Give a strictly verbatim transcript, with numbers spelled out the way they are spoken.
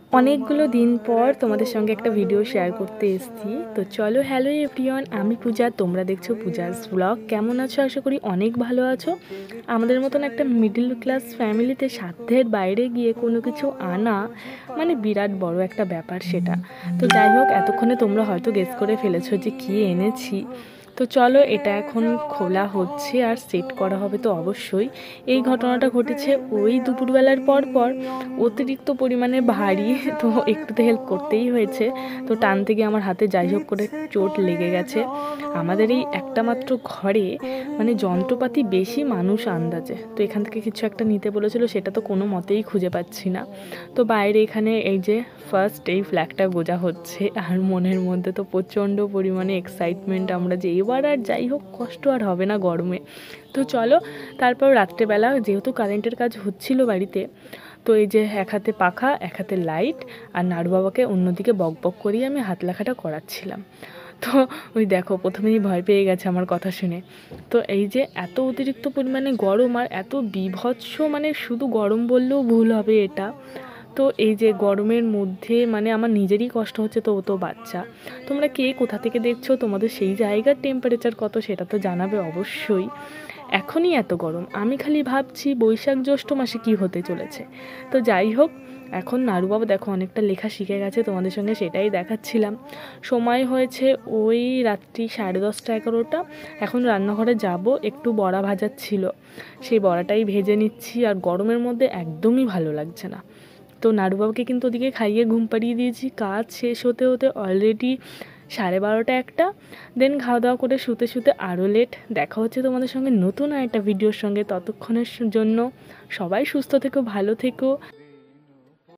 অনেকগুলো দিন পর তোমাদের সঙ্গে একটা ভিডিও শেয়ার করতে এসেছি। তো চলো, হ্যালো এভরিওয়ান, আমি পূজা, তোমরা দেখছো পূজাস ব্লগ। কেমন আছো? আশা করি অনেক ভালো আছো। আমাদের মতন একটা মিডল ক্লাস ফ্যামিলিতে সাধ্যের বাইরে গিয়ে কোনো কিছু আনা মানে বিরাট বড় একটা ব্যাপার সেটা। তো যাই হোক, এতক্ষণে তোমরা হয়তো গেস করে ফেলেছো যে কী এনেছি। তো চলো, এটা এখন খোলা হচ্ছে আর সেট করা হবে। তো অবশ্যই এই ঘটনাটা ঘটেছে ওই দুপুরবেলার পর পর, অতিরিক্ত পরিমাণে ভারী, তো একটু তো হেল্প করতেই হয়েছে। তো টানতে গিয়ে আমার হাতে যাই হোক করে চোট লেগে গেছে। আমাদের এই একটা মাত্র ঘরে মানে যন্ত্রপাতি বেশি, মানুষ আন্দাজে। তো এখান থেকে কিছু একটা নিতে বলেছিল, সেটা তো কোনো মতেই খুঁজে পাচ্ছি না। তো বাইরে এখানে এই যে ফার্স্ট এই ফ্ল্যাগটা গোজা হচ্ছে, আর মনের মধ্যে তো প্রচণ্ড পরিমাণে এক্সাইটমেন্ট আমরা যে এবার আর যাই হোক কষ্ট আর হবে না গরমে। তো চলো, তারপর রাত্রেবেলা যেহেতু কারেন্টের কাজ হচ্ছিল বাড়িতে, তো এই যে এক হাতে পাখা এক হাতে লাইট আর নাড়ু বাবাকে অন্যদিকে বক বক করিয়ে আমি হাত লেখাটা করাচ্ছিলাম। তো ওই দেখো, প্রথমেই ভয় পেয়ে গেছে আমার কথা শুনে। তো এই যে এত অতিরিক্ত পরিমাণে গরম আর এত বীভৎস, মানে শুধু গরম বললেও ভুল হবে এটা। তো এই যে গরমের মধ্যে মানে আমার নিজেরই কষ্ট হচ্ছে, তো ও তো বাচ্চা। তোমরা কে কোথা থেকে দেখছো, তোমাদের সেই জায়গার টেম্পারেচার কত সেটা তো জানাবে অবশ্যই। এখনই এত গরম, আমি খালি ভাবছি বৈশাখ জ্যৈষ্ঠ মাসে কি হতে চলেছে। তো যাই হোক, এখন নাড়ু বাবা দেখো অনেকটা লেখা শিখে গেছে, তোমাদের সঙ্গে সেটাই দেখাচ্ছিলাম। সময় হয়েছে ওই রাত্রি সাড়ে দশটা এগারোটা। এখন রান্নাঘরে যাব, একটু বড়া ভাজার ছিল, সেই বড়াটাই ভেজে নিচ্ছি। আর গরমের মধ্যে একদমই ভালো লাগছে না। তো নাড়ুবাবুকে কিন্তু ওদিকে খাইয়ে ঘুম পাড়িয়ে দিয়েছি। কাজ শেষ হতে হতে অলরেডি সাড়ে বারোটা একটা। দেন খাওয়া দাওয়া করে শুতে শুতে আরও লেট। দেখা হচ্ছে তোমাদের সঙ্গে নতুন আর একটা ভিডিওর সঙ্গে। ততক্ষণের জন্য সবাই সুস্থ থেকো, ভালো থেকো।